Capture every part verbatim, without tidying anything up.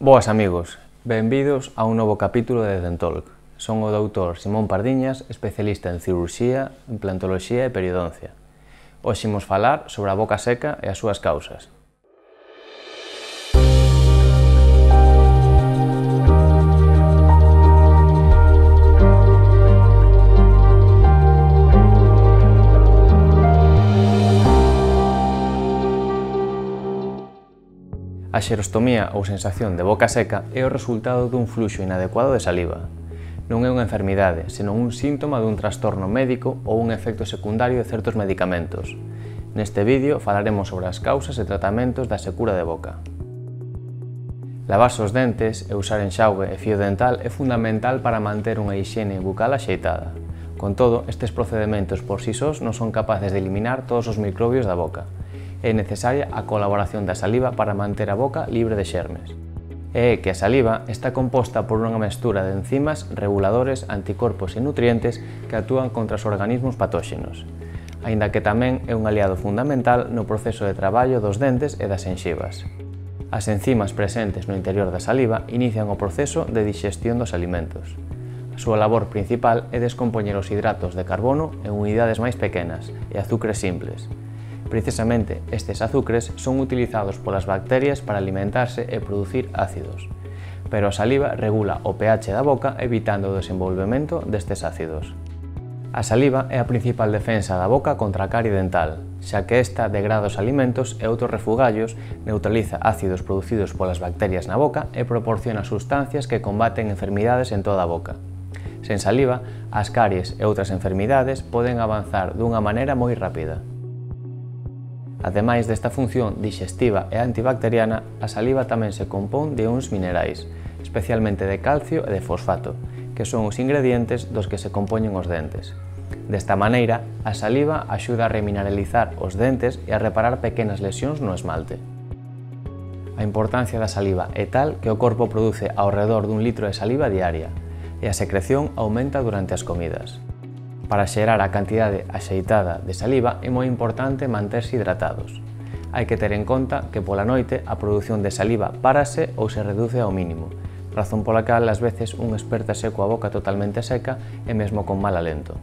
Boas amigos, benvidos a un novo capítulo de Dentalk. Son o doutor Simón Pardiñas, especialista en cirurxía, implantoloxía e periodoncia. Hoxe imos falar sobre a boca seca e as súas causas. A xerostomía ou sensación de boca seca é o resultado dun fluxo inadecuado de saliva. Non é unha enfermidade, senón un síntoma dun trastorno médico ou un efecto secundario de certos medicamentos. Neste vídeo falaremos sobre as causas e tratamentos da secura de boca. Lavarse os dentes e usar enxaugue e fío dental é fundamental para manter unha hixiene bucal axeitada. Con todo, estes procedementos por si sós non son capaces de eliminar todos os microbios da boca. É necesaria a colaboración da saliva para manter a boca libre de xermes. E é que a saliva está composta por unha mestura de enzimas, reguladores, anticorpos e nutrientes que actúan contra os organismos patóxenos, aínda que tamén é un aliado fundamental no proceso de traballo dos dentes e das xenxivas. As enzimas presentes no interior da saliva inician o proceso de dixestión dos alimentos. A súa labor principal é descompoñer os hidratos de carbono en unidades máis pequenas e azúcares simples. Precisamente, estes azúcares son utilizados polas bacterias para alimentarse e producir ácidos, pero a saliva regula o pH da boca evitando o desenvolvemento destes ácidos. A saliva é a principal defensa da boca contra a carie dental, xa que esta degrada os alimentos e outros refugallos, neutraliza ácidos producidos polas bacterias na boca e proporciona sustancias que combaten enfermidades en toda a boca. Sen saliva, as caries e outras enfermidades poden avanzar dunha maneira moi rápida. Ademais desta función dixestiva e antibacteriana, a saliva tamén se compón de uns minerais, especialmente de calcio e de fosfato, que son os ingredientes dos que se compoñen os dentes. Desta maneira, a saliva axuda a remineralizar os dentes e a reparar pequenas lesións no esmalte. A importancia da saliva é tal que o corpo produce ao redor dun litro de saliva diaria, e a secreción aumenta durante as comidas. Para xerar a cantidade axeitada de saliva é moi importante manterse hidratados. Hai que ter en conta que pola noite a produción de saliva párase ou se reduce ao mínimo, razón pola cal ás veces un espertase coa boca totalmente seca e mesmo con mal alento.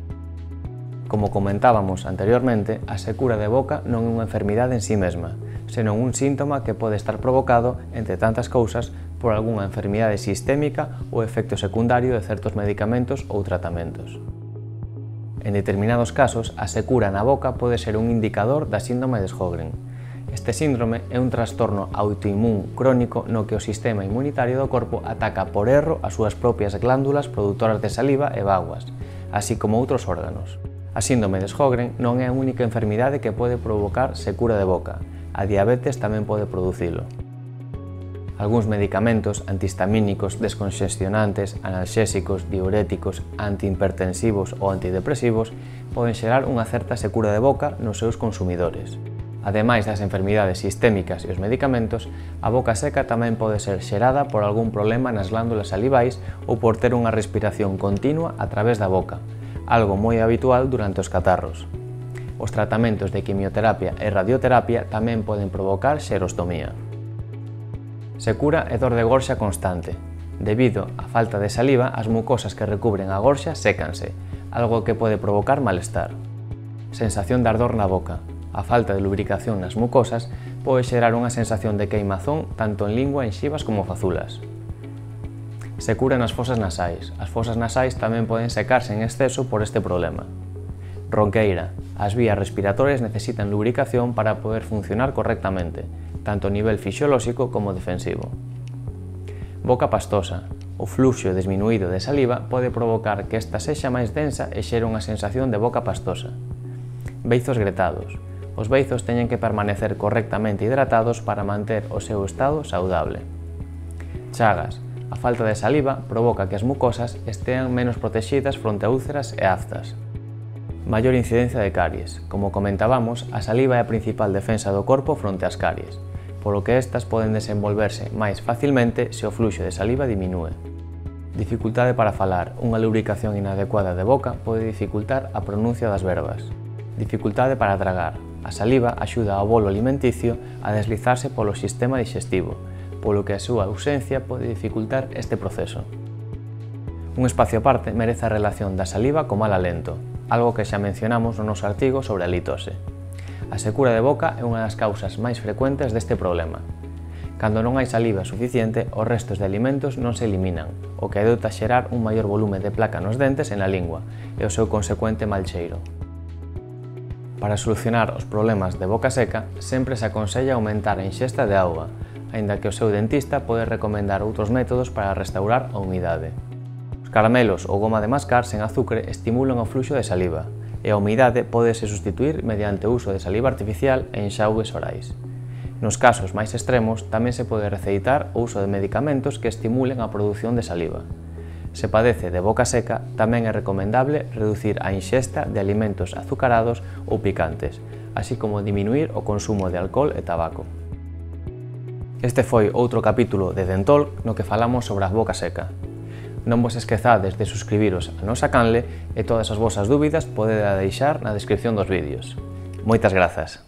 Como comentábamos anteriormente, a secura de boca non é unha enfermidade en sí mesma, senón un síntoma que pode estar provocado, entre tantas cousas, por algunha enfermidade sistémica ou efecto secundario de certos medicamentos ou tratamentos. En determinados casos, a secura na boca pode ser un indicador da síndrome de Sjögren. Este síndrome é un trastorno autoinmún crónico no que o sistema inmunitario do corpo ataca por erro as súas propias glándulas produtoras de saliva e vaguas, así como outros órganos. A síndrome de Sjögren non é a única enfermidade que pode provocar secura de boca. A diabetes tamén pode producilo. Algúns medicamentos antihistamínicos, desconxestionantes, analxésicos, diuréticos, antihipertensivos ou antidepresivos poden xerar unha certa secura de boca nos seus consumidores. Ademais das enfermidades sistémicas e os medicamentos, a boca seca tamén pode ser xerada por algún problema nas glándulas salivais ou por ter unha respiración continua a través da boca, algo moi habitual durante os catarros. Os tratamentos de quimioterapia e radioterapia tamén poden provocar xerostomía. Secura e dor de gorxa constante. Debido á falta de saliva, as mucosas que recubren a gorxa sécanse, algo que pode provocar malestar. Sensación de ardor na boca. A falta de lubricación nas mucosas pode xerar unha sensación de queimazón tanto en lingua, enxivas como fazulas. Secura nas fosas nasais. As fosas nasais tamén poden secarse en exceso por este problema. Ronqueira. As vías respiratorias necesitan lubricación para poder funcionar correctamente, tanto a nivel fisiolóxico como defensivo. Boca pastosa. O fluxo disminuído de saliva pode provocar que esta sexa máis densa e xere unha sensación de boca pastosa. Beizos gretados. Os beizos teñen que permanecer correctamente hidratados para manter o seu estado saudable. Chagas. A falta de saliva provoca que as mucosas estean menos protexidas fronte a úlceras e aftas. Maior incidencia de caries. Como comentábamos, a saliva é a principal defensa do corpo fronte ás caries, polo que estas poden desenvolverse máis facilmente se o fluxo de saliva diminúe. Dificultade para falar. Unha lubricación inadecuada de boca pode dificultar a pronuncia das verbas. Dificultade para tragar. A saliva axuda ao bolo alimenticio a deslizarse polo sistema digestivo, polo que a súa ausencia pode dificultar este proceso. Un espacio aparte merece a relación da saliva co mal alento, algo que xa mencionamos no noso artigo sobre a litose. A secura de boca é unha das causas máis frecuentes deste problema. Cando non hai saliva suficiente, os restos de alimentos non se eliminan, o que adoita xerar un maior volume de placa nos dentes e na lingua, e o seu consecuente mal cheiro. Para solucionar os problemas de boca seca, sempre se aconsella aumentar a ingesta de auga, aínda que o seu dentista pode recomendar outros métodos para restaurar a humidade. Os caramelos ou goma de mascar sen azucre estimulan o fluxo de saliva, e a humidade pódese substituir mediante o uso de saliva artificial e enxaugues orais. Nos casos máis extremos, tamén se pode receitar o uso de medicamentos que estimulen a produción de saliva. Se padece de boca seca, tamén é recomendable reducir a ingesta de alimentos azucarados ou picantes, así como diminuir o consumo de alcohol e tabaco. Este foi outro capítulo de Dentalk no que falamos sobre a boca seca. Non vos esquezades de suscribiros a nosa canle e todas as vosas dúbidas podedela deixar na descripción dos vídeos. Moitas grazas!